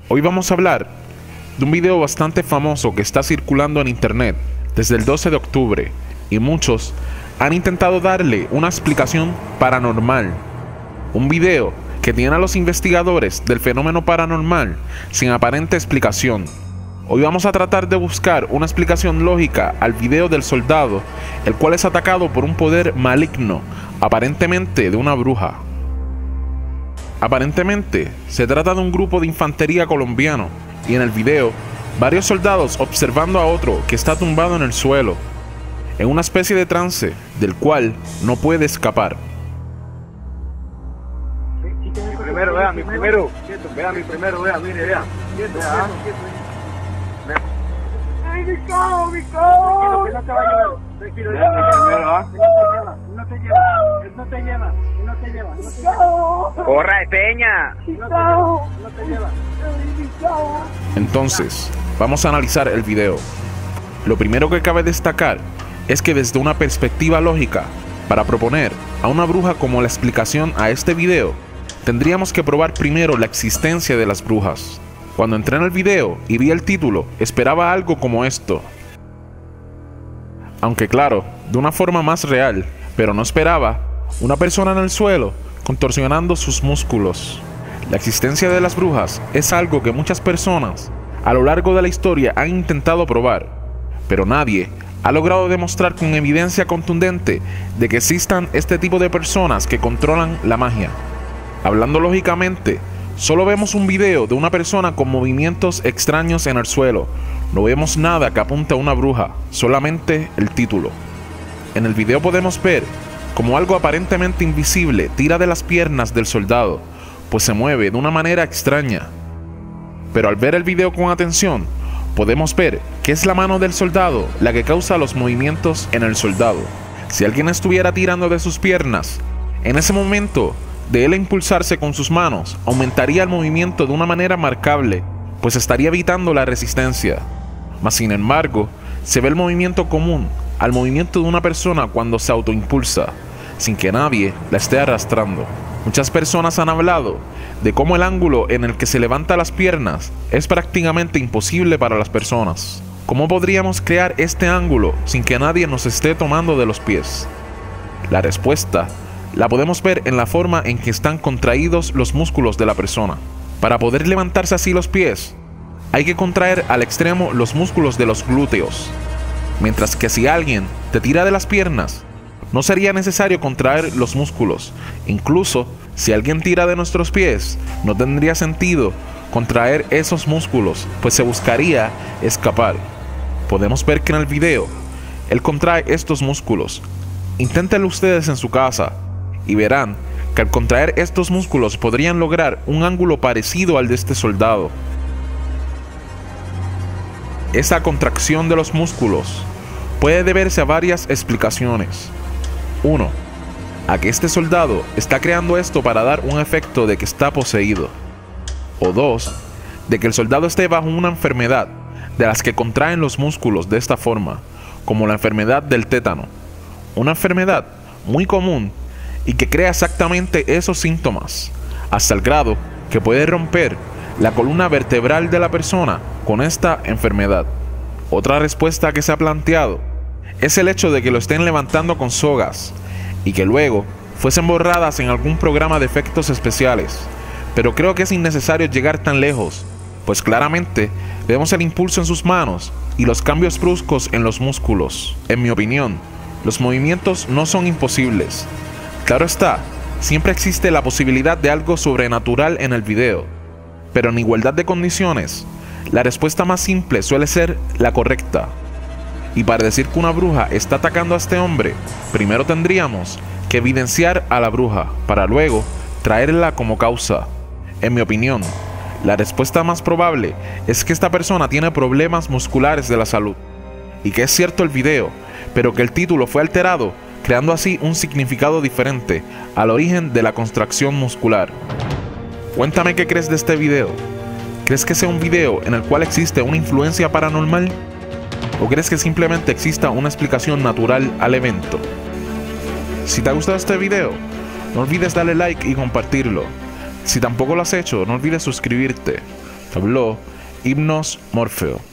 Hoy vamos a hablar de un video bastante famoso que está circulando en internet desde el 12 de octubre y muchos han intentado darle una explicación paranormal. Un video que tiene a los investigadores del fenómeno paranormal sin aparente explicación. Hoy vamos a tratar de buscar una explicación lógica al video del soldado, el cual es atacado por un poder maligno, aparentemente de una bruja. Aparentemente se trata de un grupo de infantería colombiano y en el video varios soldados observando a otro que está tumbado en el suelo, en una especie de trance del cual no puede escapar. Primero, vea, mi primero, vea, mire, vea. ¡Ay, mi cabo! No te va a llevar. Tranquilo, no te lleva. ¡Corra de peña! No te lleva. Entonces, vamos a analizar el video. Lo primero que cabe destacar es que desde una perspectiva lógica, para proponer a una bruja como la explicación a este video, tendríamos que probar primero la existencia de las brujas. Cuando entré en el video y vi el título, esperaba algo como esto. Aunque claro, de una forma más real, pero no esperaba una persona en el suelo contorsionando sus músculos. La existencia de las brujas es algo que muchas personas a lo largo de la historia han intentado probar, pero nadie ha logrado demostrar con evidencia contundente de que existan este tipo de personas que controlan la magia. Hablando lógicamente, solo vemos un video de una persona con movimientos extraños en el suelo. No vemos nada que apunte a una bruja, solamente el título. En el video podemos ver como algo aparentemente invisible tira de las piernas del soldado, pues se mueve de una manera extraña. Pero al ver el video con atención, podemos ver que es la mano del soldado la que causa los movimientos en el soldado. Si alguien estuviera tirando de sus piernas, en ese momento de él impulsarse con sus manos, aumentaría el movimiento de una manera marcable, pues estaría evitando la resistencia. Mas sin embargo, se ve el movimiento común al movimiento de una persona cuando se autoimpulsa, sin que nadie la esté arrastrando. Muchas personas han hablado de cómo el ángulo en el que se levanta las piernas es prácticamente imposible para las personas. ¿Cómo podríamos crear este ángulo sin que nadie nos esté tomando de los pies? La respuesta la podemos ver en la forma en que están contraídos los músculos de la persona. Para poder levantarse así los pies, hay que contraer al extremo los músculos de los glúteos. Mientras que si alguien te tira de las piernas, no sería necesario contraer los músculos. Incluso si alguien tira de nuestros pies, no tendría sentido contraer esos músculos, pues se buscaría escapar. Podemos ver que en el video, él contrae estos músculos. Inténtenlo ustedes en su casa y verán que al contraer estos músculos podrían lograr un ángulo parecido al de este soldado. Esa contracción de los músculos puede deberse a varias explicaciones. 1. A que este soldado está creando esto para dar un efecto de que está poseído. O 2. De que el soldado esté bajo una enfermedad de las que contraen los músculos de esta forma, como la enfermedad del tétano. Una enfermedad muy común y que crea exactamente esos síntomas, hasta el grado que puede romper la columna vertebral de la persona con esta enfermedad. Otra respuesta que se ha planteado es el hecho de que lo estén levantando con sogas y que luego fuesen borradas en algún programa de efectos especiales, pero creo que es innecesario llegar tan lejos, pues claramente vemos el impulso en sus manos y los cambios bruscos en los músculos. En mi opinión, los movimientos no son imposibles. Claro está, siempre existe la posibilidad de algo sobrenatural en el video, pero en igualdad de condiciones, la respuesta más simple suele ser la correcta. Y para decir que una bruja está atacando a este hombre, primero tendríamos que evidenciar a la bruja, para luego traerla como causa. En mi opinión, la respuesta más probable es que esta persona tiene problemas musculares de la salud, y que es cierto el video, pero que el título fue alterado, creando así un significado diferente al origen de la contracción muscular. Cuéntame qué crees de este video. ¿Crees que sea un video en el cual existe una influencia paranormal? ¿O crees que simplemente exista una explicación natural al evento? Si te ha gustado este video, no olvides darle like y compartirlo. Si tampoco lo has hecho, no olvides suscribirte. Habló Himnos Morfeo.